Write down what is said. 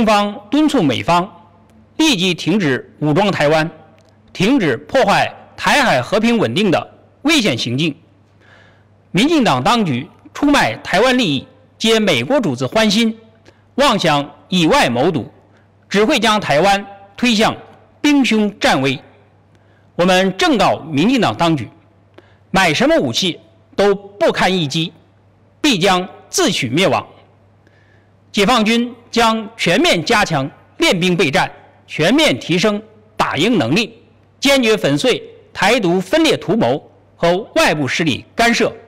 方敦促美方立即停止武装台湾，停止破坏台海和平稳定的危险行径。民进党当局出卖台湾利益，借美国主子欢心，妄想以外谋独，只会将台湾推向兵凶战危。我们正告民进党当局，买什么武器都不堪一击，必将自取灭亡。解放军将全面加强练兵备战，全面提升打赢能力，坚决粉碎台独分裂图谋和外部势力干涉。